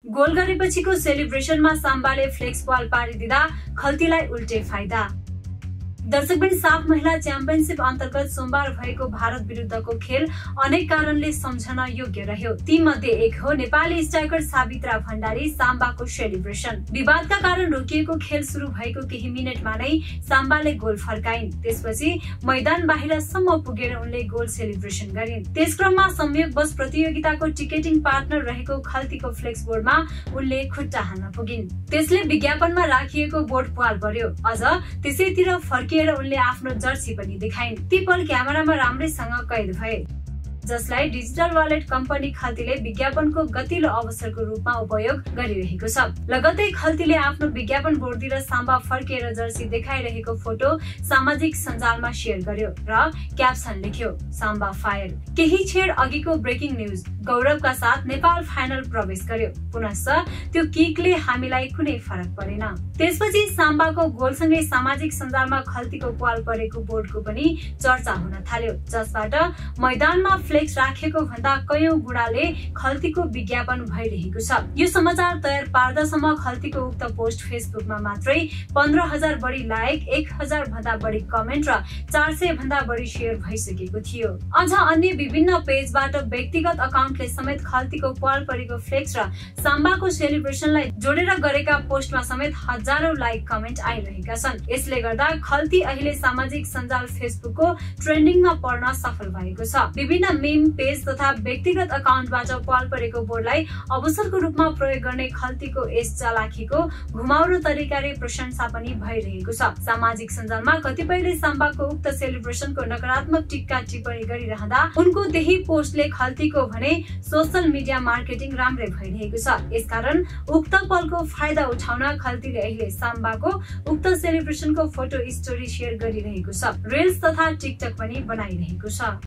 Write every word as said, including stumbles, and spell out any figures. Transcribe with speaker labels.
Speaker 1: Goal गरेपछिको सेलिब्रेसनमा साम्बाले flex बल पारिदिँदा खल्तीलाई उल्टे फाइदा। दर्शकबिन साफ महिला च्याम्पियनशिप अन्तर्गत सोमबार भएको भारत विरुद्धको खेल अनेक कारणले सम्झन योग्य रह्यो। ती मध्ये एक हो नेपाली स्ट्राइकर सावित्रा भण्डारी साम्बाको सेलिब्रेसन। विवादका कारण रोकिएको खेल सुरु भएको केही मिनेटमा नै साम्बाले गोल फर्काइन्। त्यसपछि मैदान बाहिरसम्म पुगेर उनले गोल सेलिब्रेसन गरिन्। त्यसक्रममा संयोगवश प्रतियोगिताको टिकेटिङ पार्टनर रहेको खल्तीको फ्लेक्स बोर्डमा उनले खुट्टा हान्न पुगिन्। त्यसले विज्ञापनमा राखिएको बोर्ड पाल पर्यो। अझ त्यसैतिर फर्के उनले आफ्नो जर्सी पनि देखाइन्। ती पल क्यामेरामा राम्रैसँग कैद भए, जसलाई डिजिटल वालेट कम्पनी खल्तीले विज्ञापनको गतिलो अवसरको रूपमा उपयोग गरिरहेको छ। लगत्तै खल्तीले आफ्नो विज्ञापन बोर्डतिर साम्बा फर्केर जर्सी देखाइरहेको फोटो सामाजिक सञ्जालमा शेयर गर्यो र क्याप्सन लेख्यो, साम्बा फायर। केही क्षण अघिको ब्रेकिङ न्यूज, गौरवका साथ नेपाल फाइनल प्रवेश गर्यो। पुनश्च त्यो किकले हामीलाई कुनै फरक परेन। त्यसपछि साम्बाको गोलसँगै सामाजिक सञ्जालमा खल्तीको पाल परेको बोर्डको पनि चर्चा हुन थाल्यो, जसबाट मैदानमा फ्लेक्स राखेको भन्दा कयौं गुणाले खल्तीको विज्ञापन भइरहेको छ। यो समाचार तयार पार्दासम्म खल्तीको उक्त पोस्ट फेसबुकमा मात्रै पन्ध्र हजार बढी लाइक, एक हजार भन्दा बढी कमेन्ट र चार सय भन्दा बढी शेयर भइसकेको थियो। अझ अन्य विभिन्न पेजबाट व्यक्तिगत अकाउन्टले समेत खल्तीको पाल परेको फ्लेक्स र साम्बाको सेलिब्रेसनलाई जोडेर गरेका पोस्टमा समेत हजारौं लाइक कमेन्ट आइरहेका छन्। यसले गर्दा खल्ती अहिले सामाजिक सञ्जाल फेसबुकको ट्रेन्डिङमा पर्न सफल भएको छ। विभिन्न मीम पेज तथा व्यक्तिगत अकाउन्टबाट पाल परेको बोर्डलाई अवसरको रूपमा प्रयोग गर्ने खल्तीको यस चालाखीको घुमाउरो तरिकाले प्रशंसा पनि भइरहेको छ। सामाजिक सञ्जालमा कतिपयले साम्बाको उक्त सेलिब्रेसनको नकारात्मक टिक्का टिप्पणी गरिरहँदा उनको त्यही पोस्टले खल्तीको भने सोशल मिडिया मार्केटिङ राम्रै भइरहेको छ। यसकारण उक्त पलको फाइदा उठाउन खल्तीले अहिले साम्बाको उक्त सेलिब्रेसनको फोटो स्टोरी शेयर गरिरहेको छ। रिल्स तथा टिकटक पनि बनाइरहेको छ।